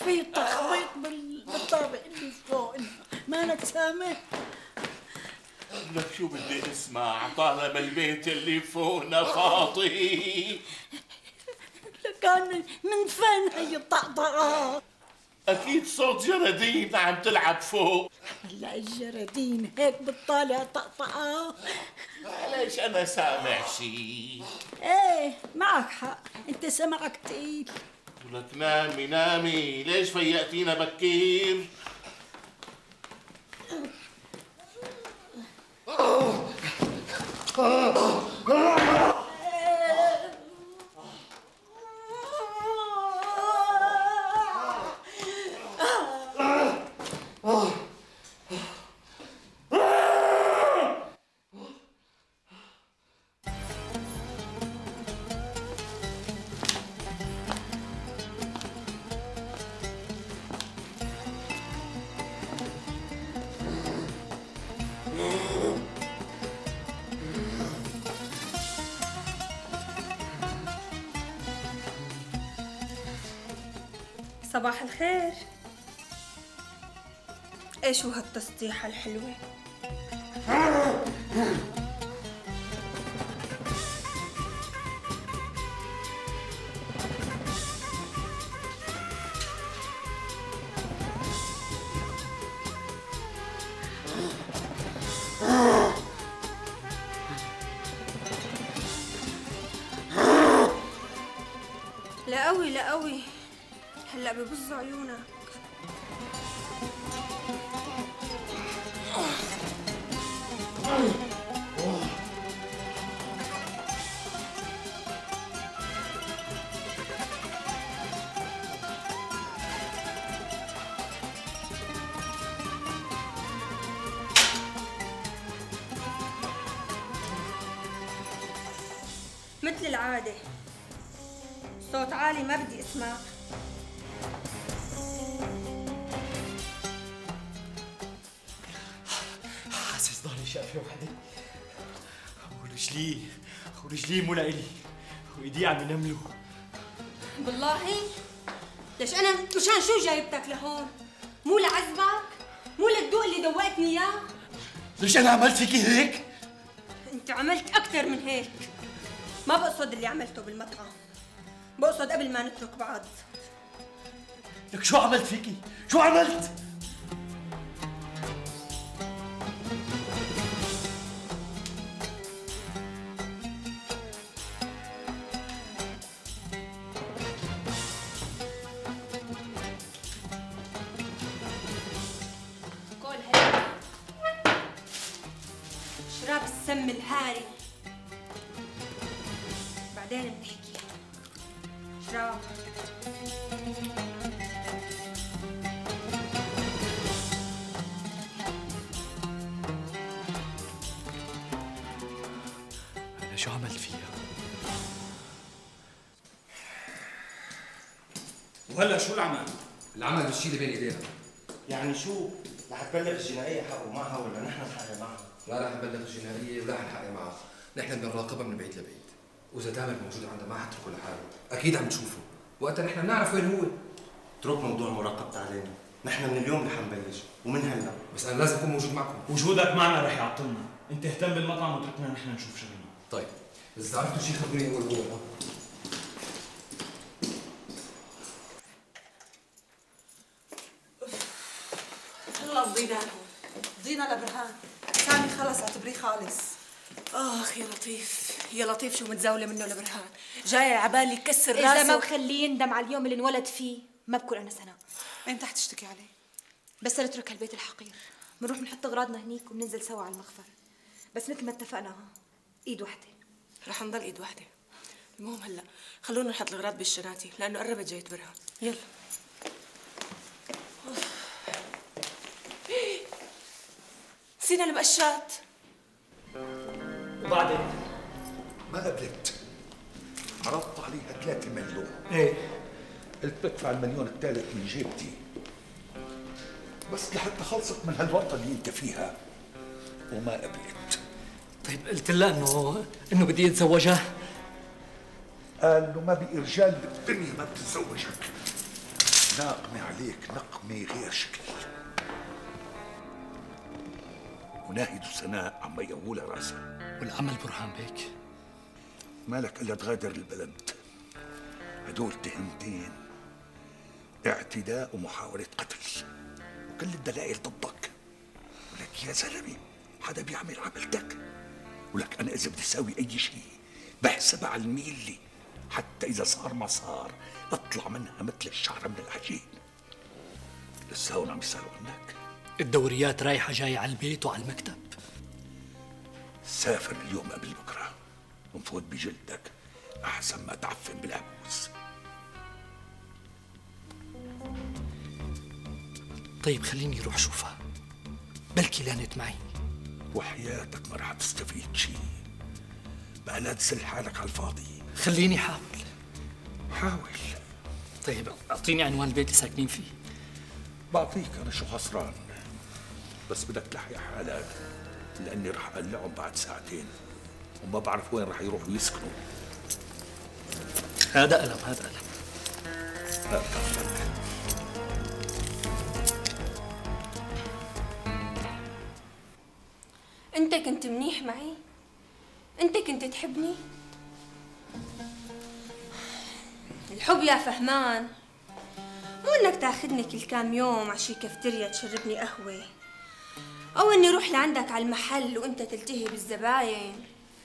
في تخبيط بالطابق اللي فوق، مالك سامع؟ لك شو بدي اسمع طالما البيت اللي فوقنا فاضي؟ كان من فين هي الطقطقة؟ اكيد صوت جرادين عم تلعب فوق. هلا الجرادين هيك بتطالع طقطقة؟ ليش انا سامع شي؟ ايه معك حق، انت سمعك تقيل. ولك نامي نامي، ليش فيقتينا بكير؟ صباح الخير. ايش هو هالتسطيحة الحلوة؟ لا قوي لا قوي، هلا ببز عيونك. مثل العادة صوت عالي ما بدي اسمع. حاسس ضهري شافي وحدي، ورجلي مو لإلي، وايدي عم ينملوا. بالله ليش انا مشان شو جايبتك لهون؟ مو لعذبك؟ مو للذوق اللي دوقتني اياه؟ ليش انا عملت فيكي هيك؟ انت عملت اكثر من هيك. ما بقصد اللي عملته بالمطعم، بقصد قبل ما نترك بعض. لك شو عملت فيكي؟ شو عملت؟ قول هلا شراب السم الهاري، بعدين بنحكي. شراب أنا شو عملت فيها؟ وهلا شو العمل؟ العمل بالشيء اللي بين ايدينا. يعني شو؟ رح تبلغ الجنائية حقه معها ولا نحن نحقق معها؟ لا رح نبلغ الجنائية ولا حنحقق معها، نحن بنراقبها من بعيد لبعيد، وإذا تامر موجود عندها ما حتركه لحاله، أكيد عم تشوفه، وقتها نحن بنعرف وين هو. اترك موضوع مراقبته علينا، نحن من اليوم رح نبلش ومن هلا. بس أنا لازم أكون موجود معكم. وجودك معنا رح يعطلنا، أنت اهتم بالمطعم وتركنا نحن نشوف شغلنا. طيب، إذا عرفتوا شيء خبروني أول بأول. الله تضينا ضينا لبرهان. سامي خلص اعتبريه خالص. اخ يا لطيف يا لطيف، شو متزاوله منه لبرهان، جاي عبالي كسر راسه. إذا ما بخليه يندم على اليوم اللي انولد فيه ما بكون أنا سناء. امتى حتشتكي عليه؟ بس نترك هالبيت الحقير، بنروح بنحط أغراضنا هنيك وبننزل سوا على المخفر، بس مثل ما اتفقنا إيد واحدة. رح نضل ايد واحده. المهم هلا خلونا نحط الاغراض بالشناتي لانه قربت جاية برهان. يلا. نسينا المقشات. وبعدين؟ ما قبلت، عرضت عليها 3 مليون. ايه؟ قلت بدفع المليون الثالث من جيبتي بس لحتى خلصت من هالورطه اللي انت فيها، وما قبلت. طيب قلت لها انه بدي اتزوجها. قال له ما بقي رجال بالدنيا ما بتتزوجك. ناقمة عليك نقمة غير شكل، وناهد وسناء عم يقولها راسها. والعمل برهان بيك؟ مالك الا تغادر البلد. هدول تهمتين، اعتداء ومحاولة قتل، وكل الدلائل ضدك. ولك يا زلمة حدا بيعمل عملتك، ولك أنا إذا بدي أساوي أي شيء بحسبها على الميلي، حتى إذا صار ما صار اطلع منها مثل الشعرة من العجين. لسه هون عم يسألوا عنك. الدوريات رايحة جاية على البيت وعلى المكتب. سافر اليوم قبل بكرة ونفوت بجلدك أحسن ما تعفن بالعبوس. طيب خليني اروح اشوفها، بلكي لانت معي. وحياتك ما رح تستفيد شيء، بقى لا تسل حالك على الفاضي. خليني حاول. حاول. طيب اعطيني عنوان البيت اللي ساكنين فيه. بعطيك، انا شو خسران، بس بدك تلحق حالك لاني رح اقلعهم بعد ساعتين وما بعرف وين رح يروحوا يسكنوا. هذا ألم، هذا ألم. كفك. انت كنت منيح معي؟ انت كنت تحبني؟ الحب يا فهمان مو انك تاخذني كل كام يوم على شي كافتيريا تشربني قهوة، او اني اروح لعندك على المحل وانت تلتهي بالزباين.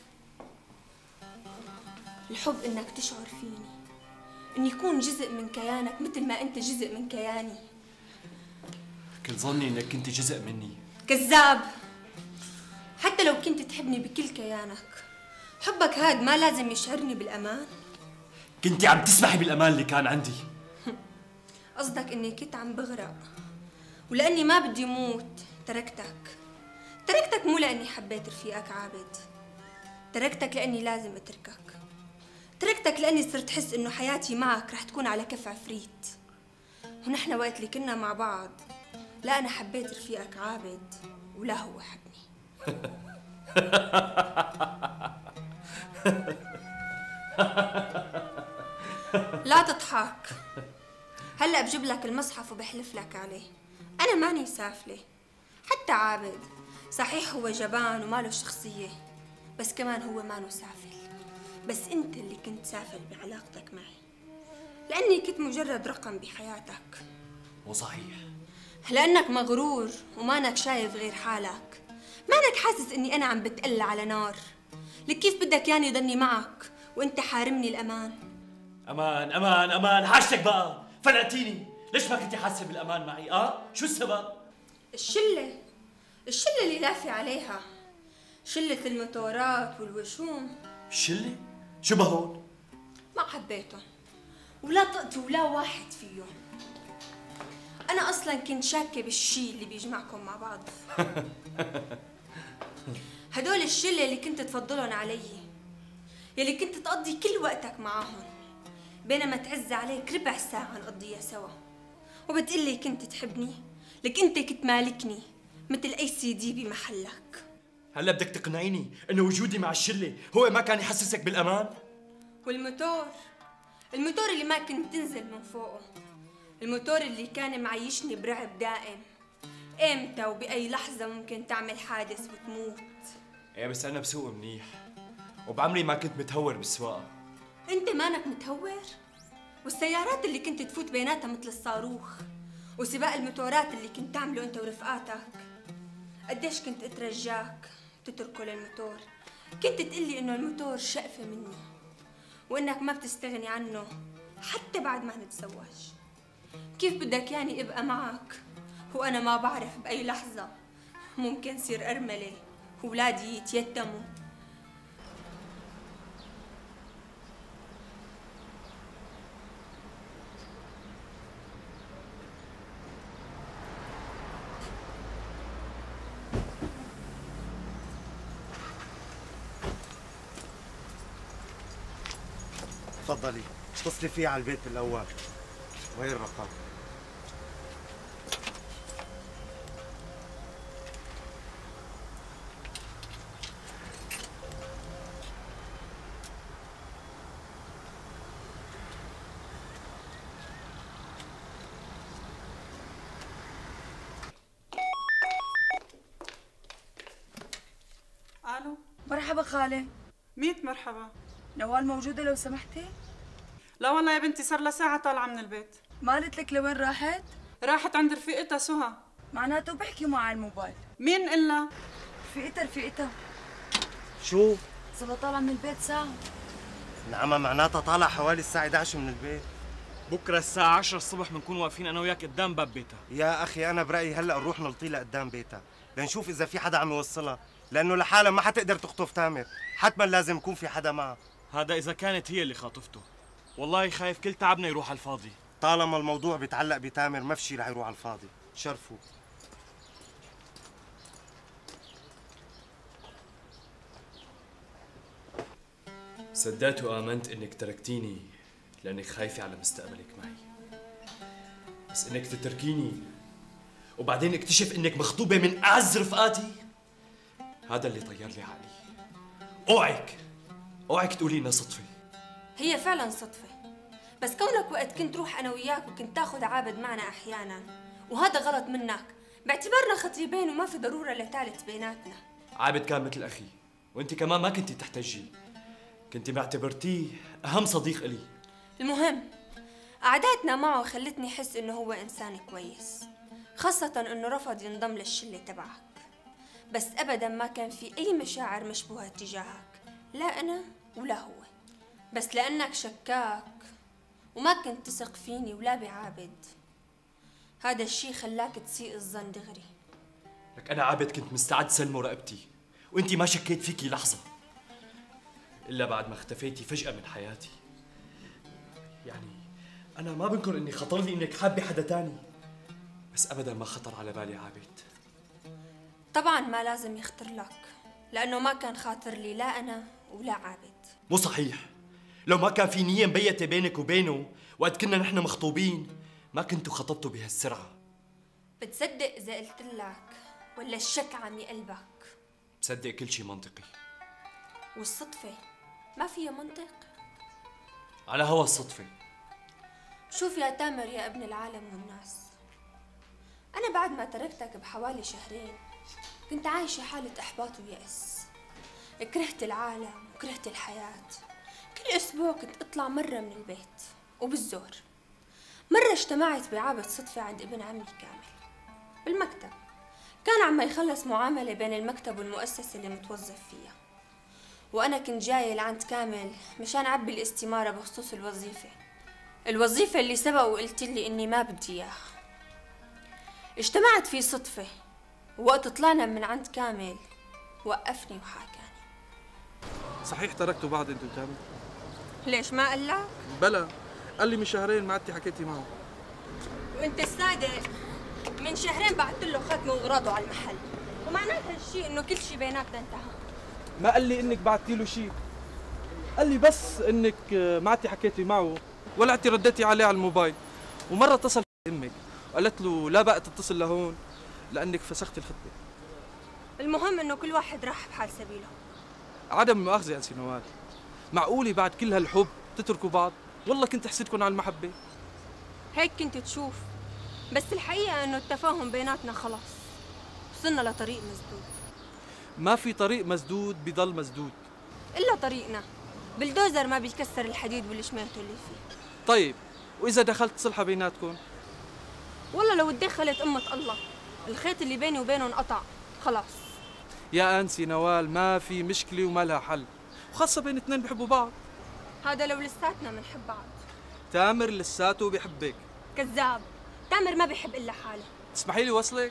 الحب انك تشعر فيني، اني يكون جزء من كيانك مثل ما انت جزء من كياني. كنت ظني انك كنت جزء مني. كذاب. حتى لو كنت تحبني بكل كيانك، حبك هاد ما لازم يشعرني بالامان. كنت عم تسمحي بالامان اللي كان عندي. قصدك اني كنت عم بغرق، ولاني ما بدي موت تركتك مو لاني حبيت رفيقك عابد، تركتك لاني لازم اتركك، تركتك لاني صرت احس انه حياتي معك رح تكون على كف عفريت. ونحن وقت اللي كنا مع بعض لا انا حبيت رفيقك عابد ولا هو حبني. لا تضحك، هلا بجيب لك المصحف وبحلف لك عليه. انا ماني سافله، حتى عابد صحيح هو جبان وما له شخصيه، بس كمان هو مانو سافل. بس انت اللي كنت سافل بعلاقتك معي، لاني كنت مجرد رقم بحياتك. مو صحيح. لانك مغرور ومانك شايف غير حالك، مانك حاسس اني انا عم بتقل على نار. لك كيف بدك ياني ضلني معك وانت حارمني الامان؟ امان امان امان، حاجتك بقى فلقتيني. ليش ما كنتي حاسه بالامان معي؟ شو السبب؟ الشله اللي لافي عليها، شله الموتورات والوشوم. الشله؟ شو بهون؟ ما حبيتهم ولا طقت ولا واحد فيهم. انا اصلا كنت شاكه بالشي اللي بيجمعكم مع بعض. هدول الشله اللي كنت تفضلهم علي، يلي كنت تقضي كل وقتك معاهم، بينما تعز عليك ربع ساعه نقضيها سوا وبتقلي كنت تحبني. لك انت كنت مالكني مثل اي CD بمحلك. هلا بدك تقنعيني انه وجودي مع الشله هو ما كان يحسسك بالامان؟ والموتور اللي ما كنت تنزل من فوقه، الموتور اللي كان معيشني برعب دائم، امتى وبأي لحظة ممكن تعمل حادث وتموت. ايه بس انا بسوق منيح وبعمري ما كنت متهور بالسواقة. انت مانك متهور؟ والسيارات اللي كنت تفوت بيناتها مثل الصاروخ، وسباق الموتورات اللي كنت تعمله انت ورفقاتك، قديش كنت اترجاك تتركه للموتور. كنت تقلي انه الموتور شقفة مني وانك ما بتستغني عنه حتى بعد ما نتزوج. كيف بدك ياني ابقى معك وانا ما بعرف باي لحظة ممكن صير ارملة واولادي يتيتموا؟ تفضلي اتصلي فيه على البيت الاول. وين الرقم؟ مرحبا خالة. 100 مرحبا. نوال موجودة لو سمحتي؟ لا والله يا بنتي صار لها ساعة طالعة من البيت. ما قالت لك لوين راحت؟ راحت عند رفيقتها سهى. معناته بحكي معها على الموبايل. مين إلا؟ رفيقتها. شو؟ صرنا طالعة من البيت ساعة. نعم معناتها طالع حوالي الساعة 11 من البيت. بكره الساعة 10 الصبح بنكون واقفين أنا وياك قدام باب بيتها. يا أخي أنا برأيي هلأ نروح نلطيلها قدام بيتها لنشوف إذا في حدا عم يوصلها، لأنه لحالها ما حتقدر تخطف تامر، حتما لازم يكون في حدا معها. هذا إذا كانت هي اللي خاطفته. والله خايف كل تعبنا يروح على الفاضي. طالما الموضوع بيتعلق بتامر ما في شي رح يروح على الفاضي. شرفوا. صدقت وآمنت إنك تركتيني لأنك خايفة على مستقبلك معي، بس إنك تتركيني وبعدين اكتشف إنك مخطوبة من أعز رفقاتي، هذا اللي طير لي عقلي. أوعك تقولي إنها صدفة. هي فعلا صدفة، بس كونك وقت كنت روح أنا وياك وكنت تاخذ عابد معنا أحيانا، وهذا غلط منك باعتبارنا خطيبين وما في ضرورة لثالث بيناتنا. عابد كان مثل أخي، وأنت كمان ما كنتي تحتجي، كنتي معتبرتيه أهم صديق إلي. المهم قعداتنا معه خلتني أحس إنه هو إنسان كويس، خاصة إنه رفض ينضم للشلة تبعك، بس أبدا ما كان في أي مشاعر مشبوهة تجاهك، لا أنا ولا هو، بس لأنك شكاك وما كنت تثق فيني ولا بعابد، هذا الشي خلاك تسيء الظن دغري. لك أنا عابد كنت مستعد سلمه رقبتي، وأنت ما شكيت فيكي لحظة، إلا بعد ما اختفيتي فجأة من حياتي. يعني أنا ما بنكر إني خطر لي إنك حابة حدا تاني، بس أبدا ما خطر على بالي عابد. طبعا ما لازم يخطر لك، لأنه ما كان خاطر لي لا أنا ولا عابد. مو صحيح، لو ما كان في نية مبيتة بينك وبينه وقت كنا نحن مخطوبين ما كنتوا خطبتوا بهالسرعة. بتصدق إذا قلت لك ولا الشك عم يقلبك؟ بصدق كل شي منطقي. والصدفة ما فيها منطق؟ على هوا الصدفة. شوف يا تامر يا ابن العالم والناس، أنا بعد ما تركتك بحوالي شهرين كنت عايشة حالة إحباط ويأس، كرهت العالم وكرهت الحياة. كل أسبوع كنت أطلع مرة من البيت وبالزور. مرة اجتمعت بعابد صدفة عند ابن عمي كامل بالمكتب، كان عم يخلص معاملة بين المكتب والمؤسسة اللي متوظف فيها، وأنا كنت جاية لعند كامل مشان أعبي الاستمارة بخصوص الوظيفة اللي سبق وقلت لي إني ما بدي إياها. اجتمعت في صدفة، ووقت طلعنا من عند كامل وقفني وحاكاني. صحيح تركتوا بعض انتوا وكامل؟ ليش ما قال لك؟ بلا، قال لي من شهرين ما عدتي حكيتي معه. وانت الصادق من شهرين بعثت له ختمه وغراضه على المحل، ومعناتها هالشيء انه كل شيء بيناتنا انتهى. ما قال لي انك بعتي له شيء، قال لي بس انك ما عدتي حكيتي معه ولا عدتي رديتي عليه على الموبايل. ومره اتصل امك وقالت له لا بقى تتصل لهون لانك فسختي الخطبه. المهم انه كل واحد راح بحال سبيله. عدم المؤاخذه يا انسي نوال، معقوله بعد كل هالحب تتركوا بعض؟ والله كنت احسدكم على المحبه. هيك كنت تشوف، بس الحقيقه انه التفاهم بيناتنا خلص، وصلنا لطريق مسدود. ما في طريق مسدود بضل مسدود الا طريقنا، بلدوزر ما بيكسر الحديد والشميته اللي فيه. طيب واذا دخلت صلحه بيناتكم؟ والله لو تدخلت امة الله، الخيط اللي بيني وبينه انقطع خلاص. يا انسي نوال ما في مشكله وما لها حل، وخاصه بين اثنين بيحبوا بعض. هذا لو لساتنا بنحب بعض. تامر لساته بيحبك. كذاب، تامر ما بيحب الا حاله. تسمحي لي وصلك؟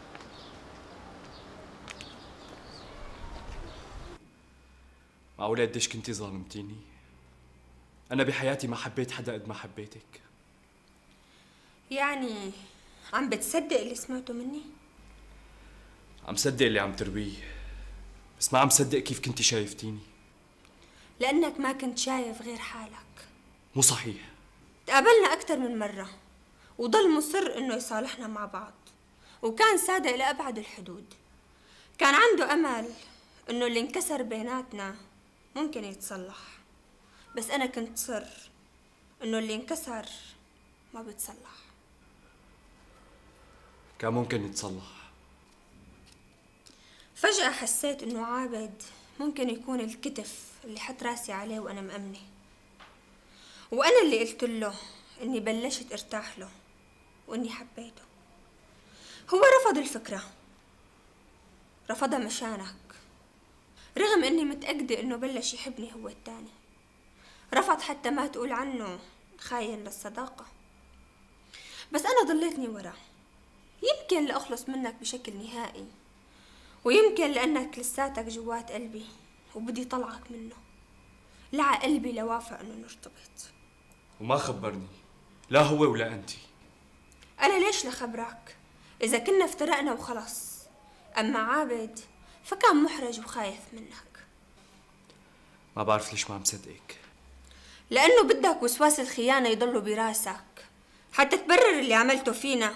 معقولة قديش كنتي ظالمتيني؟ أنا بحياتي ما حبيت حدا قد ما حبيتك. يعني عم بتصدق اللي سمعته مني؟ عم صدق اللي عم ترويه، بس ما عم صدق كيف كنتي شايفتيني. لأنك ما كنت شايف غير حالك. مو صحيح. تقابلنا أكثر من مرة وضل مصر إنه يصالحنا مع بعض، وكان صادق لأبعد الحدود. كان عنده أمل إنه اللي انكسر بيناتنا ممكن يتصلح، بس أنا كنت صر إنه اللي انكسر ما بتصلح. كان ممكن يتصلح. فجأة حسيت إنه عابد ممكن يكون الكتف اللي حط راسي عليه وأنا مأمنة، وأنا اللي قلت له إني بلشت ارتاح له وإني حبيته. هو رفض الفكرة، رفضها مشانك، رغم إني متأكدة إنه بلش يحبني هو التاني. رفض حتى ما تقول عنه خاين للصداقة. بس أنا ضليتني وراه، يمكن لأخلص منك بشكل نهائي، ويمكن لأنك لساتك جوات قلبي وبدي طلعك منه. لع قلبي لوافق إنه نرتبط. وما خبرني، لا هو ولا أنت. أنا ليش لخبرك إذا كنا افترقنا وخلص؟ أما عابد فكان محرج وخايف منك. ما بعرف ليش ما عم صدقك. لأنه بدك وسواس الخيانة يضلوا براسك حتى تبرر اللي عملته فينا.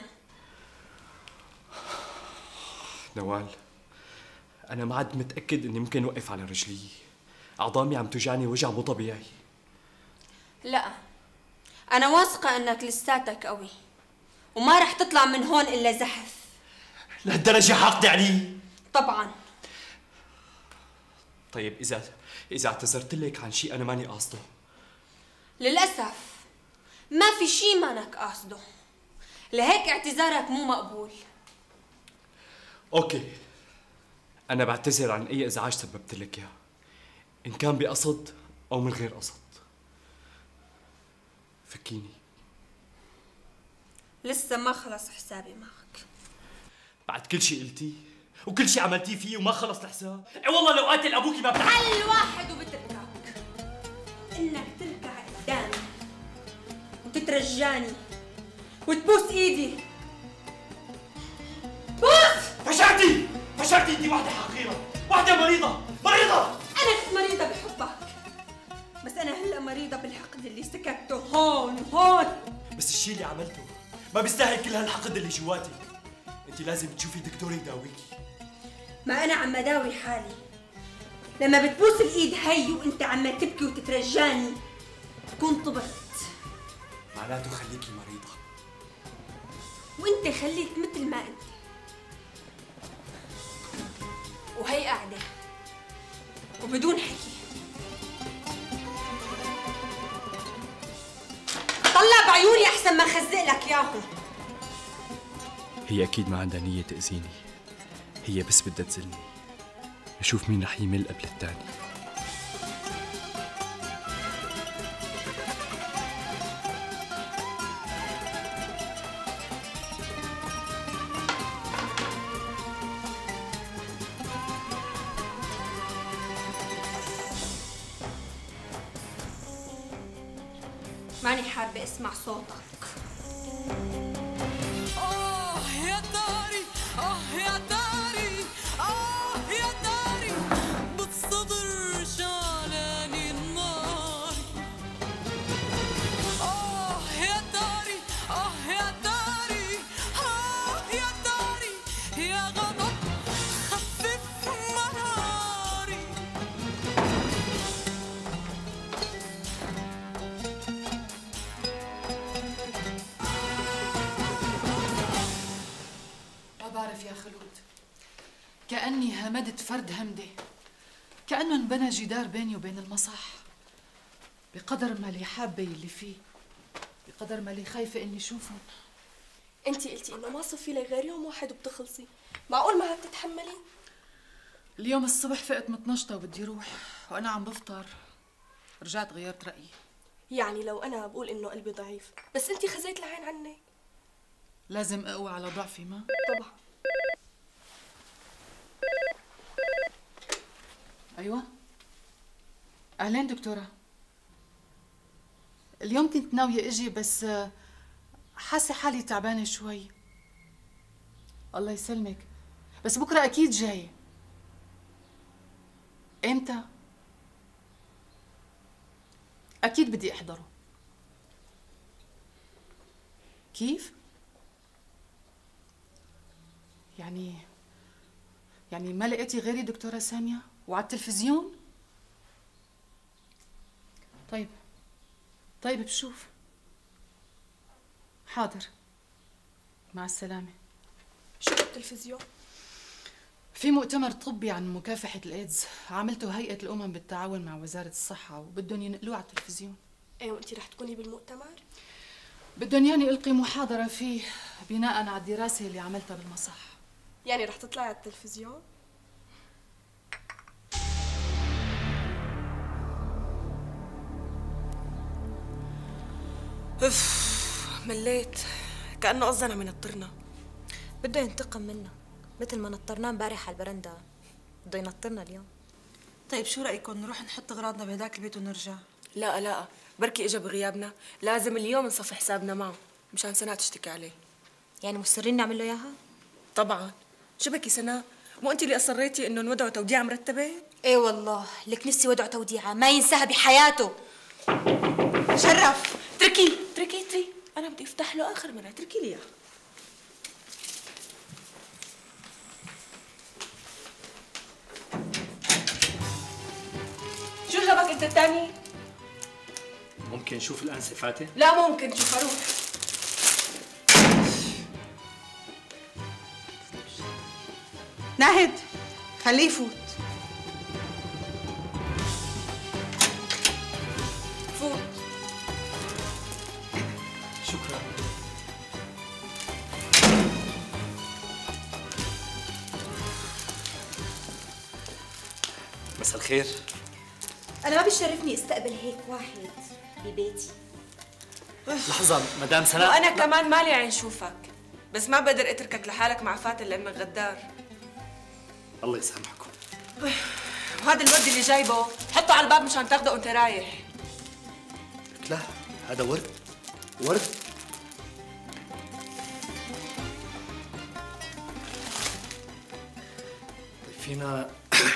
نوال، أنا ما عاد متأكد إني ممكن أوقف على رجلي. أعضامي عم توجعني وجع مو طبيعي. لا، أنا واثقة إنك لساتك قوي وما رح تطلع من هون إلا زحف. لهالدرجة حاقدة علي؟ طبعا. طيب إذا اعتذرت لك عن شيء أنا ماني قاصده. للأسف ما في شيء مانك قاصده، لهيك اعتذارك مو مقبول. أوكي، أنا بعتذر عن أي إزعاج سببت لك إياه، إن كان بقصد أو من غير قصد. فكيني. لسه ما خلص حسابي معك. بعد كل شيء قلتيه وكل شيء عملتيه فيه وما خلص الحساب؟ اي والله لو قاتل ابوكي ما بتعرف. حل واحد وبتركك، انك تركع قدامي وتترجاني وتبوس ايدي. بوس! فشلتي انت، واحدة حقيرة، واحدة مريضة. انا كنت مريضة بحبك، بس انا هلا مريضة بالحقد اللي سكبته هون. بس الشيء اللي عملته ما بيستاهل كل هالحقد اللي جواتي. انت لازم تشوفي دكتور يداويكي. ما انا عم اداوي حالي. لما بتبوس الايد هي وانت عم تبكي وتترجاني تكون طبت. معناته خليكي مريضة، وانت خليك مثل ما انت. وهي قاعدة وبدون حكي. طلع بعيوني احسن ما خزق لك ياهم. هي اكيد ما عندها نية تأذيني، هي بس بدها تذلني. نشوف مين رح يمل قبل الثاني. ماني حابة اسمع صوتك. يا داري يا داري يا داري بالصدر شعلاني النار. يا داري يا داري يا داري يا غضب خفف مراري. بعرف يا خلود، كأني همدت فرد همدة، كأنه انبنى جدار بيني وبين المصح. بقدر ما لي حابة اللي فيه، بقدر ما لي خايفة إني شوفه. انتي قلتي إنه ما صفي لي غير يوم واحد وبتخلصي، معقول ما عم تتحملي؟ اليوم الصبح فقت متنشطة وبدي روح، وأنا عم بفطر رجعت غيرت رأيي. يعني لو أنا بقول إنه قلبي ضعيف، بس انتي خزيت العين عني. لازم أقوى على ضعفي ما؟ طبعا. أيوة. أهلين دكتورة. اليوم كنت ناوية أجي بس حاسة حالي تعبانة شوي. الله يسلمك، بس بكرة أكيد جاية. إمتى؟ أكيد بدي أحضره. كيف؟ يعني ما لقيتي غيري دكتورة سامية وعلى التلفزيون؟ طيب بشوف. حاضر، مع السلامة. شو بالتلفزيون؟ في مؤتمر طبي عن مكافحة الإيدز عملته هيئة الأمم بالتعاون مع وزارة الصحة وبدهم ينقلوه على التلفزيون. ايه وانتي رح تكوني بالمؤتمر؟ بدهم ياني ألقي محاضرة فيه بناء على الدراسة اللي عملتها بالمصح. يعني رح تطلعي على التلفزيون؟ اف مليت، كأنه قصدنا من الطرنا. بده ينتقم منا مثل ما نطرناه امبارح على البرندة، بده ينطرنا اليوم. طيب شو رأيكم نروح نحط اغراضنا بهداك البيت ونرجع؟ لا بركي اجا بغيابنا، لازم اليوم نصفي حسابنا معه مشان سناء تشتكي عليه. يعني مصرين نعمل له اياها؟ طبعا. شو بكي سناء؟ مو انت اللي اصريتي انه نودعوا توديعه مرتبه؟ ايه والله لك نسي ودع توديعه ما ينساها بحياته. شرف تركي انا بدي افتح له اخر مره، تركي لي اياه. شو جابك انت الثاني؟ ممكن نشوف الانسه فاتن؟ لا ممكن شوف اروح. ناهد خليه يفوت. فوت. شكرا. مساء الخير. انا ما بيشرفني استقبل هيك واحد ببيتي. لحظة مدام سناء. وانا كمان مالي عين شوفك، بس ما بقدر اتركك لحالك مع فاتن لامك غدار. الله يسامحكم. وهذا الورد اللي جايبه حطه على الباب مشان تاخده وانت رايح. لا هذا ورد. طيب فينا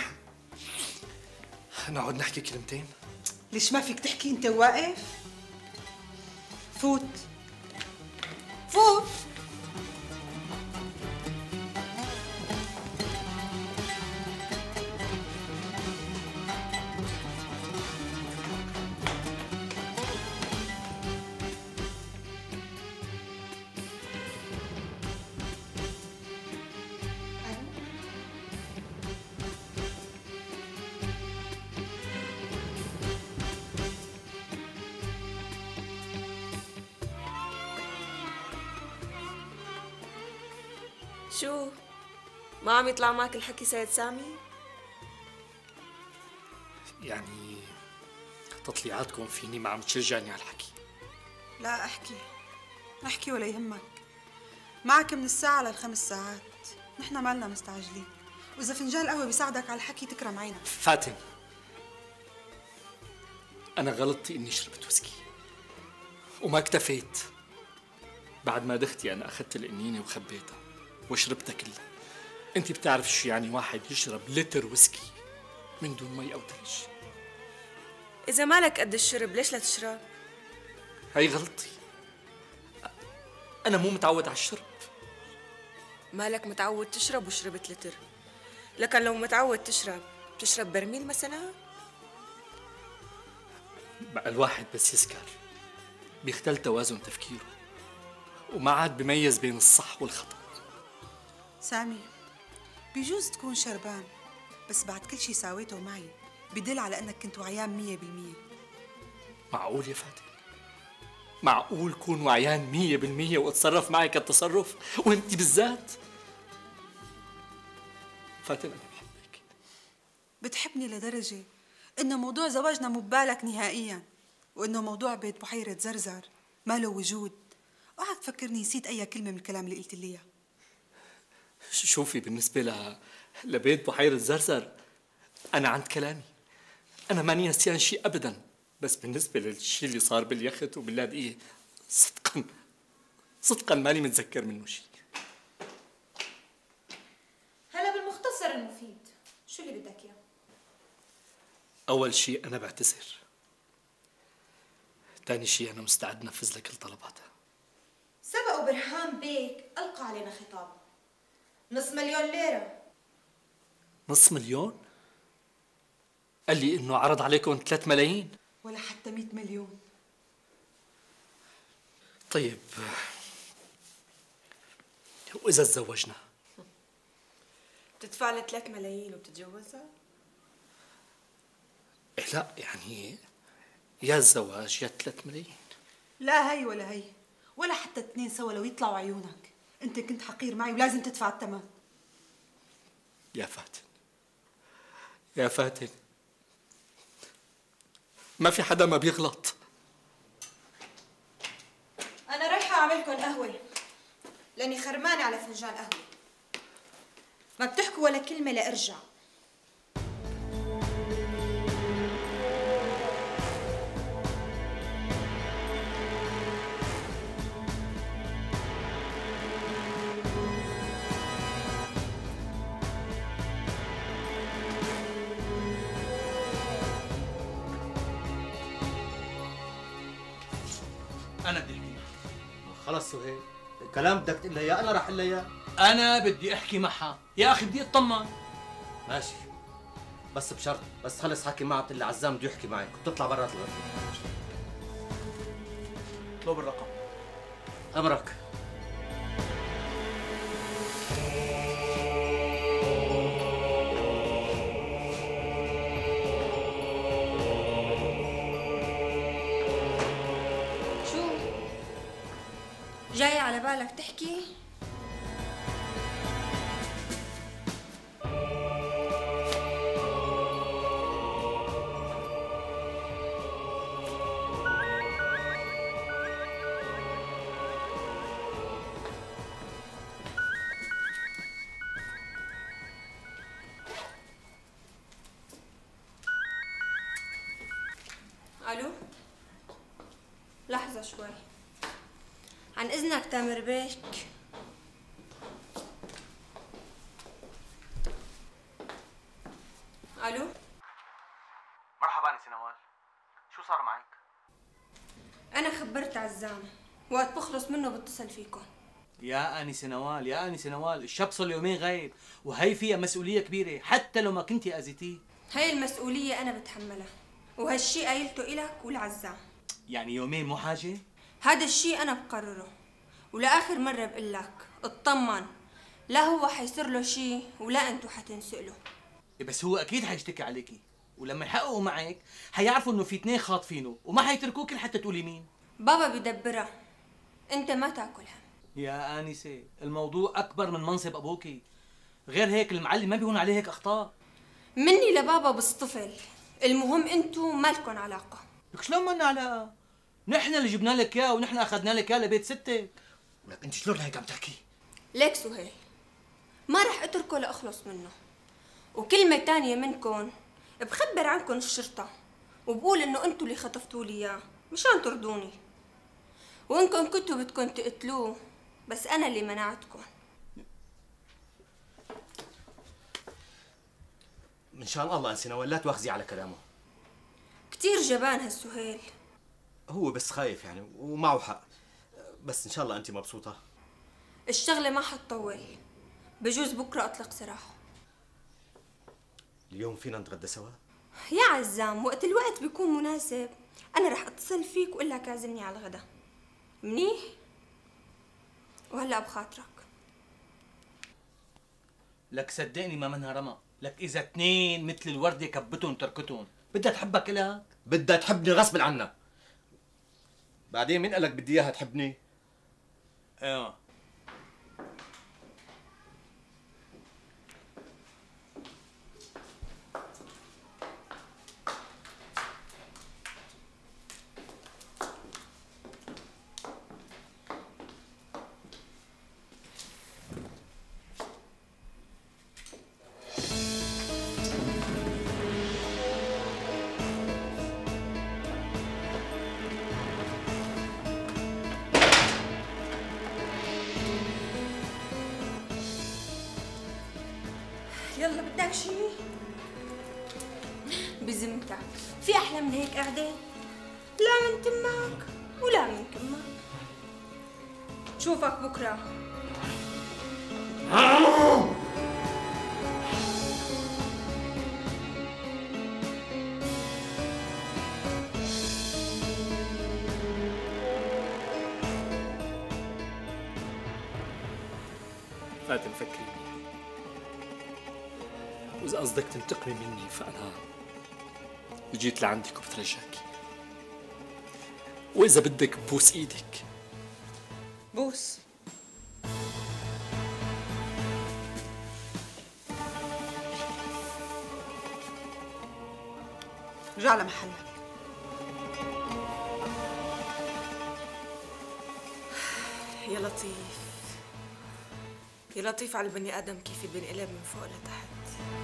نقعد نحكي كلمتين؟ ليش ما فيك تحكي انت واقف؟ فوت. شو؟ ما عم يطلع معك الحكي سيد سامي؟ يعني تطليعاتكم فيني ما عم تشجعني على الحكي. لا احكي ولا يهمك. معك من الساعة ل5 ساعات، نحن مالنا مستعجلين، وإذا فنجان قهوة بيساعدك على الحكي تكرم عينك. فاتن، أنا غلطتي إني شربت ويسكي وما اكتفيت. بعد ما دختي أنا أخذت القنينة وخبيتها وشربتها كلها. أنت بتعرف شو يعني واحد يشرب لتر ويسكي من دون مي أو ثلج؟ إذا مالك قد الشرب ليش لا تشرب؟ هي غلطتي. أنا مو متعود على الشرب. مالك متعود تشرب وشربت لتر، لكن لو متعود تشرب برميل مثلا؟ بقى الواحد بس يسكر بيختل توازن تفكيره وما عاد بيميز بين الصح والخطأ. سامي، بيجوز تكون شربان، بس بعد كل شي ساويته معي بدل على انك كنت وعيان 100%. معقول يا فاتن؟ معقول كون وعيان 100% واتصرف معك التصرف وانت بالذات؟ فاتن انا بحبك. بتحبني لدرجة انه موضوع زواجنا مو ببالك نهائيا، وانه موضوع بيت بحيرة زرزر ما له وجود. اوعى تفكرني نسيت اي كلمة من الكلام اللي قلت لي اياه. شوفي، بالنسبة لبيت بحيرة زرزر أنا عند كلامي، أنا ماني نسيان شيء أبداً، بس بالنسبة للشيء اللي صار باليخت وباللاذقية صدقاً ماني متذكر منه شيء. هلا بالمختصر المفيد، شو اللي بدك إياه؟ أول شيء أنا بعتذر. ثاني شيء أنا مستعد نفذ لك كل طلباتها. سبق برهان بيك ألقى علينا خطاب 500,000 ليرة. 500,000؟ قال لي إنه عرض عليكم 3 ملايين. ولا حتى 100 مليون. طيب وإذا تزوجنا؟ بتدفع لها 3 ملايين وبتتجوزها؟ إيه لا يعني يا الزواج يا 3 ملايين. لا هي ولا هي ولا حتى 2 سوا لو يطلعوا عيونك. انت كنت حقير معي ولازم تدفع الثمن. يا فاتن يا فاتن، ما في حدا ما بيغلط. أنا رايحة أعملكم قهوة لأني خرمانة على فنجان قهوة. ما بتحكوا ولا كلمة لأرجع. أنا بدي أحكي خلص سهيل، الكلام بدك تقول لها اياه، انا رح اقول لها اياه. أنا بدي أحكي معها يا أخي، بدي أطمن. ماشي، بس بشرط بس خلص حكي معها بتقول لها عزام بده يحكي معك وبتطلع برات الغرفه. اطلب الرقم. امرك. جاي على بالك تحكي؟ الو، لحظة شوي عن إذنك تامر بيك. ألو، مرحبا أنسة نوال، شو صار معك؟ أنا خبرت عزام، وقت بخلص منه بتصل فيكم. يا أنسة نوال يا أنسة نوال، الشاب صار له يومين غايب، وهي فيها مسؤولية كبيرة حتى لو ما كنتي أذيتيه. هاي المسؤولية أنا بتحملها، وهالشي قايلته إلك ولعزام. يعني يومين مو حاجة؟ هذا الشي أنا بقرره، ولآخر مرة بقول لك اطمن، لا هو حيصير له شي ولا أنتو حتنسألوا. بس هو أكيد حيشتكي عليكي، ولما يحققوا معك حيعرفوا إنه في 2 خاطفينه وما حيتركوك لحتى تقولي مين. بابا بدبرها، أنت ما تاكل هم. يا آنسة، الموضوع أكبر من منصب أبوكي، غير هيك المعلم ما بيهون عليه هيك أخطاء. مني لبابا بصطفل، المهم أنتو مالكن علاقة. لك شلون مالنا علاقة؟ نحن اللي جبنا لك إياه ونحن أخذنا لك إياه لبيت ستك. ولك أنت شلون هيك عم تحكي؟ ليك سهيل، ما رح اتركه لاخلص منه، وكلمة تانية منكن بخبر عنكن الشرطة وبقول انه انتو اللي خطفتوا لي اياه مشان ترضوني، وانكم كنتوا بدكم تقتلوه بس انا اللي منعتكم. ان شاء الله انسي نوال لا تواخذي على كلامه. كتير جبان هالسهيل. هو بس خايف يعني ومعه حق، بس ان شاء الله انت مبسوطة. الشغلة ما حتطول، بجوز بكرة اطلق سراحه. اليوم فينا نتغدى سوا؟ يا عزام وقت الوقت بيكون مناسب، انا رح اتصل فيك واقول لك اعزمني على الغدا. منيح؟ وهلا بخاطرك. لك صدقني ما منها رمى، لك اذا 2 مثل الوردة كبتهم تركتهم، بدها تحبك الك؟ بدها تحبني غصب عنها. بعدين مين قالك بدي اياها تحبني؟ ايه يلا بدك شي؟ بذمتك في احلى من هيك قعده؟ لا من تمك ولا من كمك. بشوفك بكره. فاتن فكري، وإذا قصدك تنتقمي مني فأنا جيت لعندك وبترجاكي، وإذا بدك بوس إيدك. بوس. رجع لمحلك. يا لطيف يا لطيف على البني آدم كيف بينقلب من فوق لتحت.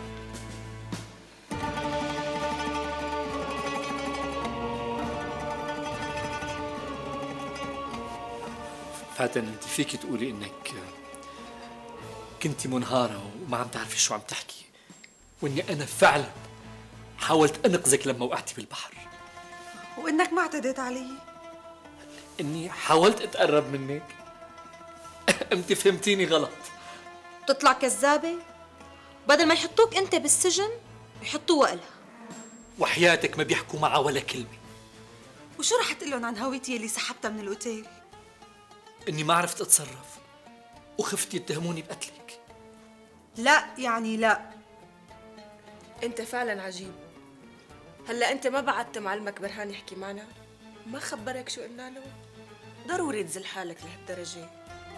فاتن انت فيك تقولي انك كنتي منهارة وما عم تعرفي شو عم تحكي، واني انا فعلا حاولت انقذك لما وقعتي بالبحر، وانك ما اعتديت علي. اني حاولت اتقرب منك. انت فهمتيني غلط. تطلع كذابة؟ بدل ما يحطوك انت بالسجن يحطوه وقلها. وحياتك ما بيحكوا معها ولا كلمة. وشو رح تقول لهم عن هويتي اللي سحبتها من الاوتيل؟ اني ما عرفت اتصرف وخفت يتهموني بقتلك. لا يعني لا. انت فعلا عجيب. هلا انت ما بعدت معلمك برهان يحكي معنا؟ ما خبرك شو قلنا له؟ ضروري تزل حالك لهالدرجة.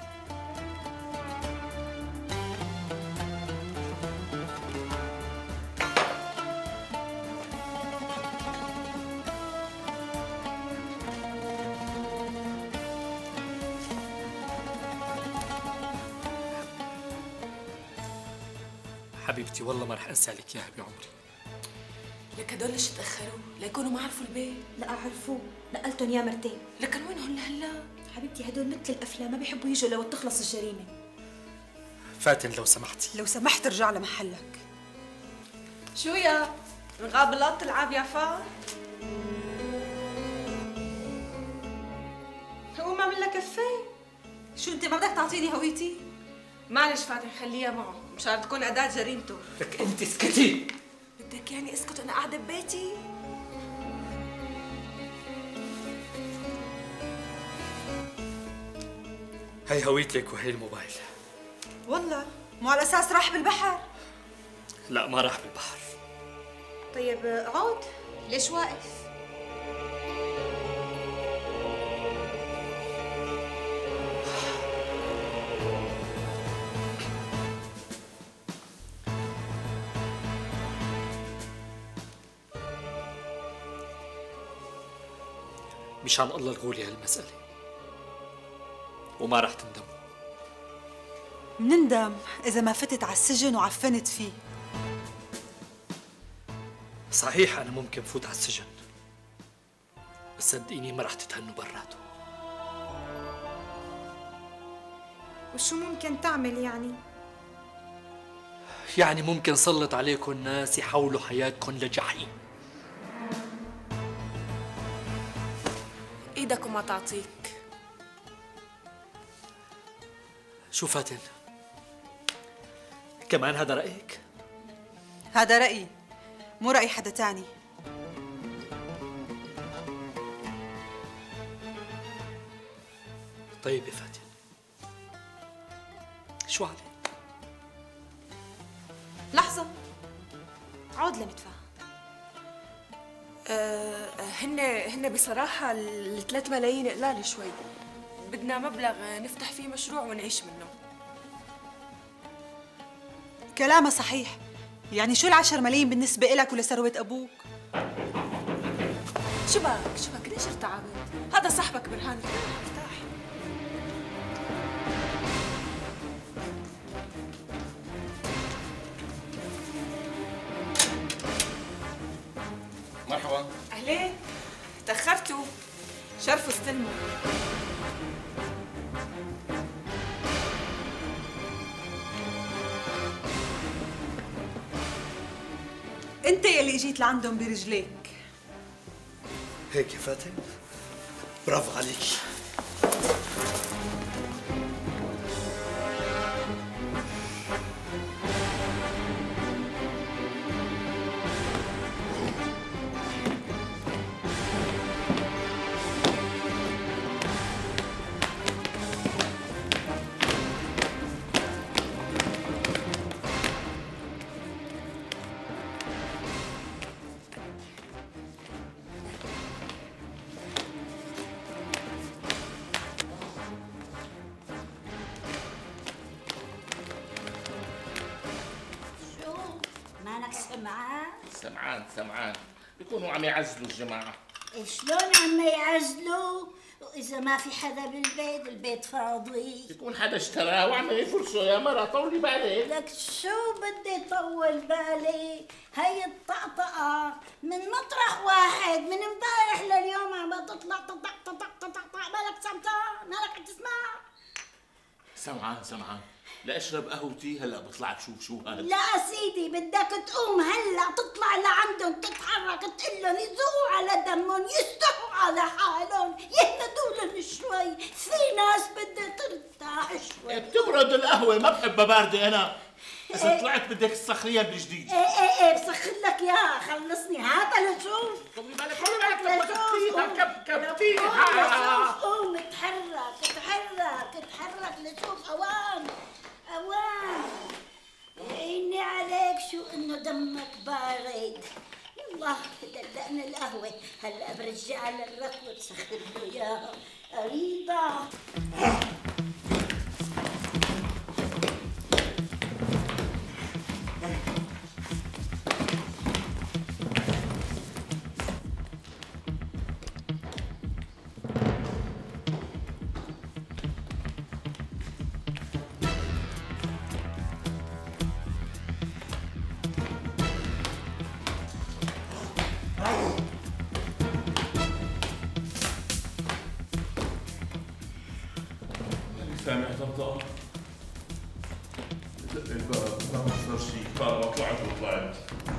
حبيبتي والله ما رح انسى لك اياها بعمري. لك هدول ليش تأخروا؟ ليكونوا ما عرفوا البيت؟ لا عرفوه، نقلتهم يا مرتين. لكن وينهم لهلا؟ حبيبتي هدول مثل الافلام ما بيحبوا يجوا لو تخلص الجريمه. فاتن لو سمحتي. لو سمحت ارجع لمحلك. شو يا؟ نغاب لا تلعب يا فار؟ هو ما عمل لك كفايه؟ شو انت ما بدك تعطيني هويتي؟ معلش فاتن خليها معه مشان تكون أداة جريمته. لك انت اسكتي. بدك يعني اسكت وانا قاعدة ببيتي؟ هي هويتك وهي الموبايل. والله مو على اساس راح بالبحر؟ لا ما راح بالبحر. طيب اقعد، ليش واقف؟ مشان الله الغولي هالمسألة وما رح تندموا. منندم إذا ما فتت على السجن وعفنت فيه. صحيح أنا ممكن فوت على السجن، بس صدقيني ما رح تتهنوا براته. وشو ممكن تعمل يعني؟ يعني ممكن سلط عليكم ناس يحولوا حياتكم لجحيم. ايدك وما تعطيك. شو فاتن؟ كمان هذا رأيك؟ هذا رأيي، مو رأي حدا تاني. طيب يا فاتن، شو عليك؟ لحظة، عود لنتفاهم. هن بصراحة ال3 ملايين قلال شوي. بدنا مبلغ نفتح فيه مشروع ونعيش منه. كلامها صحيح. يعني شو ال10 ملايين بالنسبة إلك ولثروة أبوك؟ شو بك ليش ارتعبت؟ هذا صاحبك برهان، ارتاح. مرحبا. أهلين، تأخرتوا. شرفوا استلموا. أنت يلي اجيت لعندهم برجليك. هيك يا فاتن؟ برافو عليكي. سمعان بيكونوا عم يعزلوا الجماعة. شلون عم يعزلوا؟ وإذا ما في حدا بالبيت، البيت فاضي. يكون حدا اشتراه وعم يفرشه. يا مرة طولي بالك. لك شو بدي طول بالي؟ هي الطقطقة من مطرح واحد من امبارح لليوم عم تطلع تطق تطق تطق. مالك سمعان؟ مالك عم تسمع؟ سمعان لأشرب قهوتي هلا بطلع تشوف شو هذا. لا سيدي، بدك تقوم هلا تطلع لعندهم، تتحرك تقول لهم يذوقوا على دمهم، يستحوا على حالهم، يهمدوا لهم شوي. في ناس بدها ترتاح شوي. بتبرد القهوة، ما بحبها باردة أنا. إذا طلعت بدك تسخريها من جديد. ايه بسخن لك اياها، خلصني هاتها لتشوف. طولي بالك لما كبكبتيها. قوم اتحرك لتشوف. اوان عيني عليك شو انه دمك بارد. يلا دلقنا القهوة، هلا برجعها للرك وتسخن له اياها قريبة. سامع طبطبة؟ دق الباب، ما صار شيء. طالما طلعت.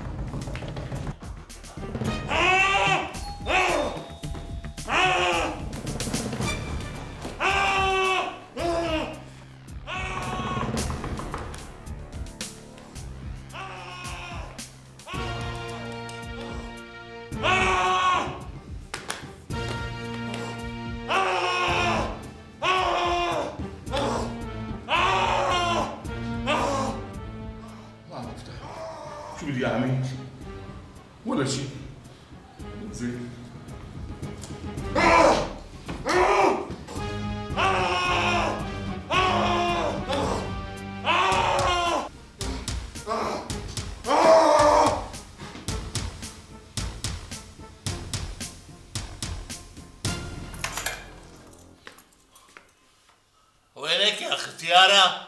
شو بدي اعمل؟ ولا شيء. زين. وينك يا اخت يارا؟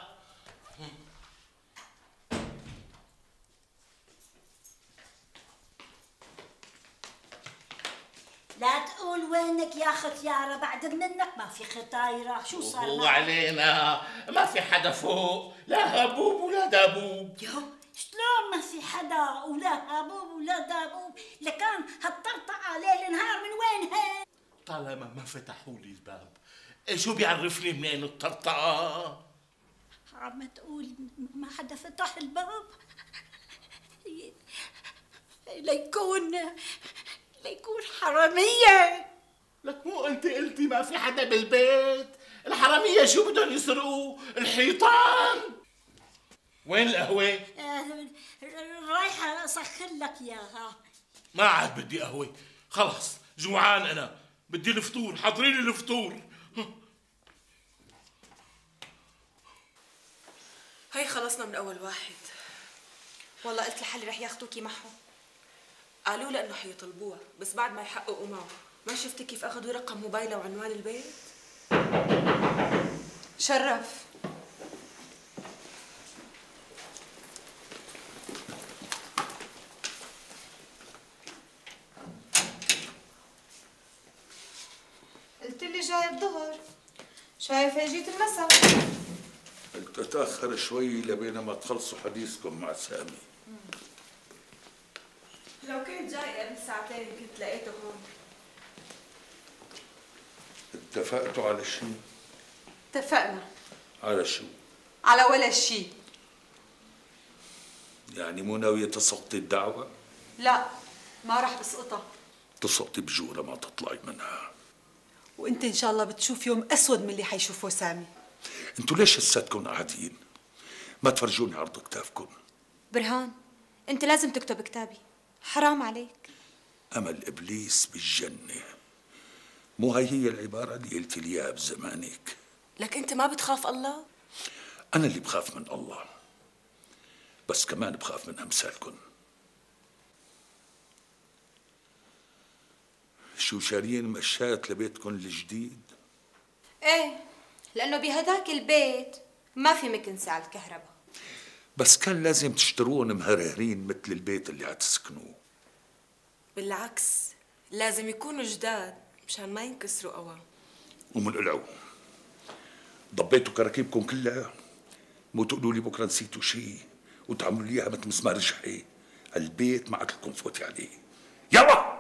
لا تقول وينك يا اخت يارا، بعد منك ما في خطايرة. شو صار هو معك؟ علينا ما في حدا فوق، لا هبوب ولا دابوب. شلون ما في حدا ولا هبوب ولا دابوب؟ لكان هالطرطقة ليل نهار من وين هي؟ طالما ما فتحوا لي الباب، شو بيعرفني منين الطرطقة؟ عم تقول ما حدا فتح الباب؟ ليكون حرامية. لك مو انت قلتي ما في حدا بالبيت؟ الحرامية شو بدهم يسرقوا؟ الحيطان. وين القهوة؟ رايحة اسخن لك اياها. ما عاد بدي قهوة، خلص جوعان انا، بدي الفطور، حضري لي الفطور. هي خلصنا من اول واحد. والله قلت لحالي رح ياخذوكي معهم. قالوا لي انه حيطلبوها، بس بعد ما يحققوا معه. ما شفتي كيف اخذوا رقم موبايله وعنوان البيت؟ شرف. قلت لي جاي الظهر، شايفه جيت المساء. قلت اتاخر شوي لبينما تخلصوا حديثكم مع سامي. لو كنت جاي قبل ساعتين كنت لقيته هون. اتفقتوا على شيء؟ اتفقنا. على شو؟ على ولا شيء. يعني مو ناوية تسقطي الدعوة؟ لا، ما راح اسقطها. تسقطي بجورة ما تطلعي منها. وانت ان شاء الله بتشوف يوم اسود من اللي حيشوفه سامي. انتوا ليش لساتكم قاعدين؟ ما تفرجوني عرض كتافكم. برهان، انت لازم تكتب كتابي، حرام عليك. امل ابليس بالجنة. مو هي العبارة اللي قلت لي اياها بزمانك؟ لك انت ما بتخاف الله؟ انا اللي بخاف من الله، بس كمان بخاف من امثالكم. شو شاريين مشات لبيتكم الجديد؟ ايه، لأنه بهداك البيت ما في مكنسة على الكهرباء. بس كان لازم تشترون مهرهرين مثل البيت اللي عتسكنوه. بالعكس، لازم يكونوا جداد مشان ما ينكسروا قوام. ومن قلعوا ضبيتوا كراكيبكم كلها، مو تقولوا لي بكره نسيتوا شيء وتعملوا لي اياها مثل مسمار الجحي. البيت ما عقلكم فوتي عليه. يلا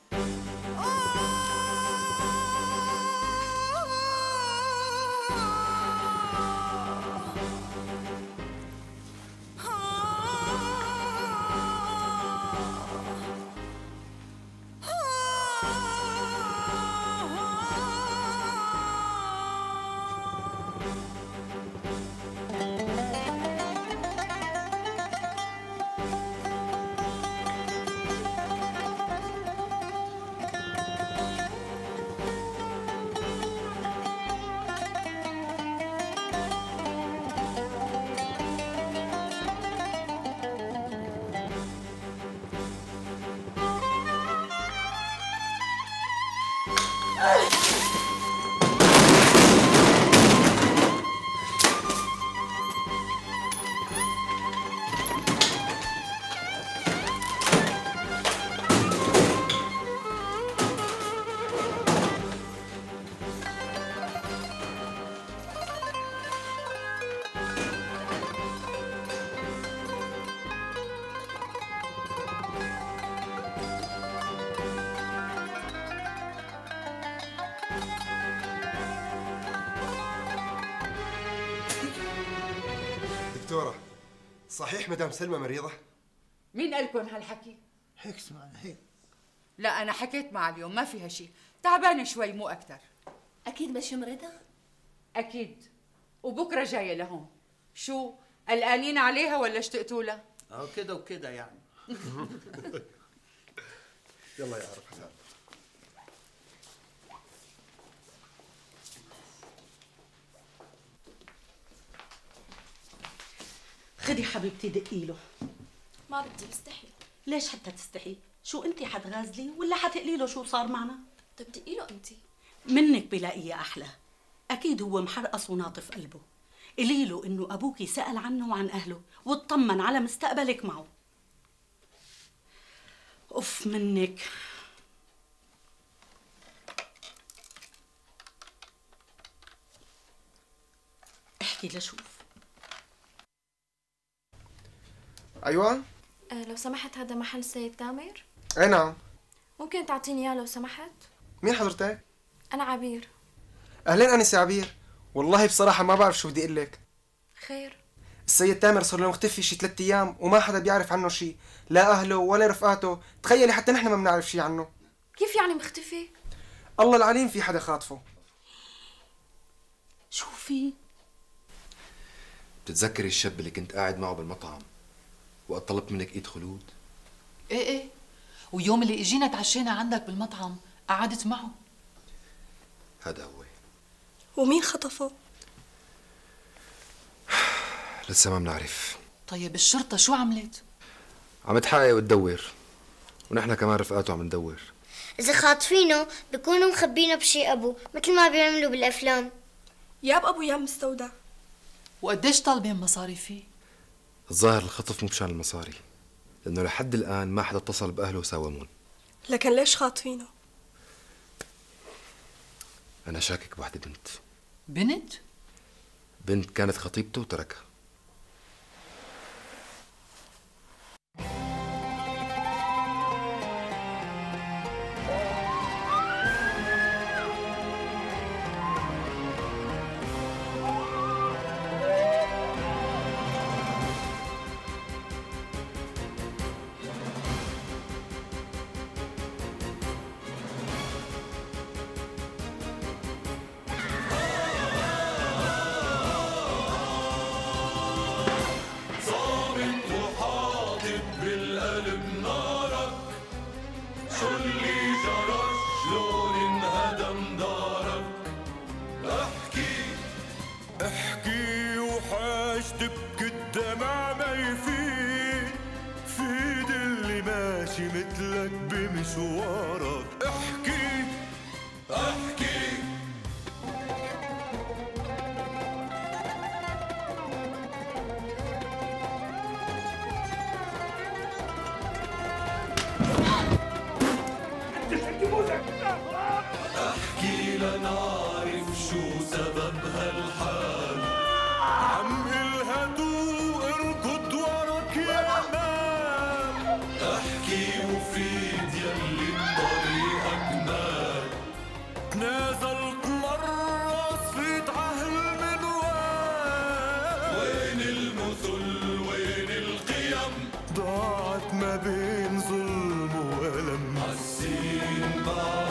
دكتورة، صحيح مدام سلمى مريضة؟ مين قال لكم هالحكي؟ هيك سمعنا هيك. لا أنا حكيت معها اليوم، ما فيها شيء، تعبانة شوي مو أكتر. أكيد مش مريضة؟ أكيد، وبكرة جاية لهون. شو قلقانين عليها ولا اشتقتوا لها؟ كده وكده يعني. يلا يا عرب حسام. خدي حبيبتي دقي له. ما بدي، بستحي. ليش حتى تستحي؟ شو انت حتغازلي ولا حتقلي له شو صار معنا؟ طب دقي له انت. منك بلاقيه احلى. اكيد هو محرقص وناطف قلبه. قلي له انه ابوكي سأل عنه وعن اهله واطمن على مستقبلك معه. اوف منك. احكي لشوف. ايوه؟ لو سمحت، هذا محل السيد تامر؟ اي نعم. ممكن تعطيني اياه لو سمحت؟ مين حضرتك؟ انا عبير. اهلين انسة عبير. والله بصراحة ما بعرف شو بدي اقول لك. خير؟ السيد تامر صار له مختفي شي 3 ايام وما حدا بيعرف عنه شي، لا اهله ولا رفقاته، تخيلي حتى نحن ما بنعرف شي عنه. كيف يعني مختفي؟ الله العليم في حدا خاطفه. شو في؟ بتتذكري الشاب اللي كنت قاعد معه بالمطعم وقت طلبت منك ايد خلود؟ ايه، ويوم اللي اجينا تعشينا عندك بالمطعم قعدت معه. هذا هو. ومين خطفه؟ لسه ما بنعرف. طيب الشرطة شو عملت؟ عم تحقق وتدور، ونحن كمان رفقاته عم ندور. إذا خاطفينه بيكونوا مخبينه بشي أبو مثل ما بيعملوا بالأفلام. ياب أبو يا مستودع. وقديش طالبين مصاري فيه؟ الظاهر الخطف مو بشان المصاري، لأنه لحد الآن ما حدا اتصل بأهله وساومون. لكن ليش خاطفينه؟ أنا شاكك بوحدة بنت. بنت؟ بنت كانت خطيبته وتركها. مثلك بمشوارك احكي ما بين ظلم وألم. حاسين